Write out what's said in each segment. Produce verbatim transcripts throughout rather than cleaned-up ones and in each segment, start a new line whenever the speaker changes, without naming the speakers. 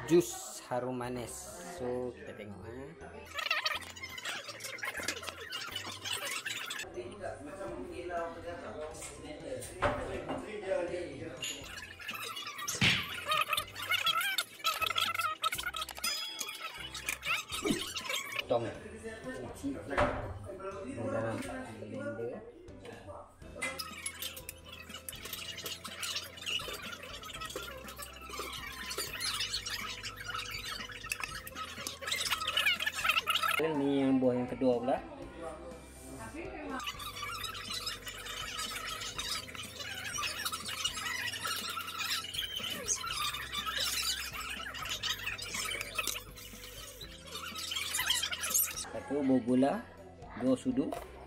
jus harum manis. So kita tengok ha. Tong cuci dalam blender. Ini yang buah yang kedua pula. Satu buah gula, dua sudu.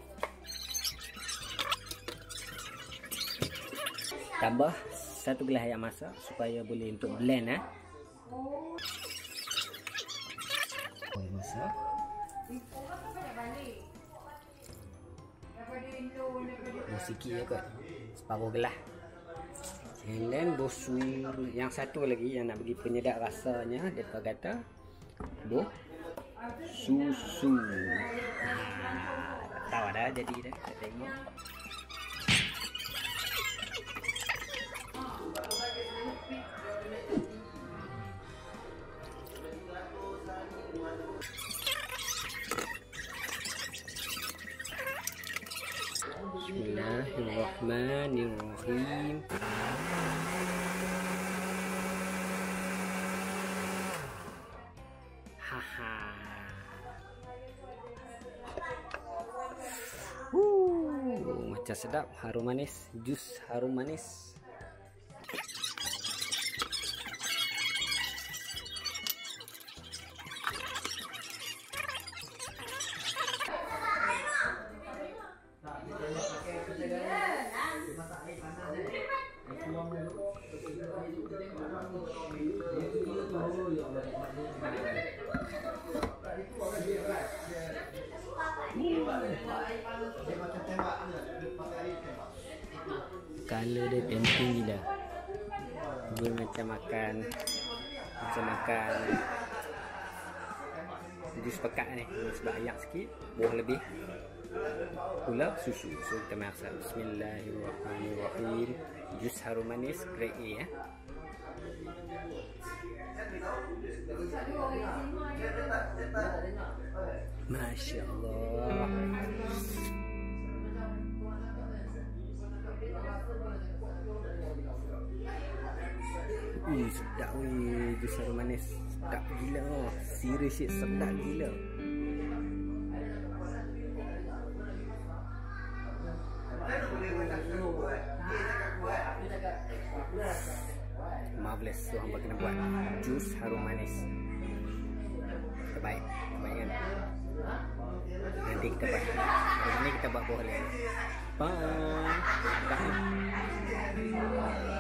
Tambah satu gelas air masak supaya boleh untuk blend eh. Air masak. Oh, sikit je kot, separuh gelas. And then bosu yang satu lagi yang nak bagi penyedap rasanya, depa kata boh susu. Ha, tahu dah jadi dah, kita tengok. Bismillahirrahmanirrahim. Haha. Uh, macam sedap, harum manis, jus harum manis. Color dia tempting gila. Dia macam makan Macam makan jus pekat ni. Sebab ayak sikit, buah lebih, pula susu. So kita masak. Bismillahirrahmanirrahim. Jus harum manis grade A ya. Masya Allah. Ih, sedap weh, jus harum manis. Sedap gila. Serius shit, sedap gila. Marvelous. So hampa kena buat jus harum manis. Terbaik. Terbaik kan? Nanti kita buat. Hari ni kita buat buah lain. Bye. Bye.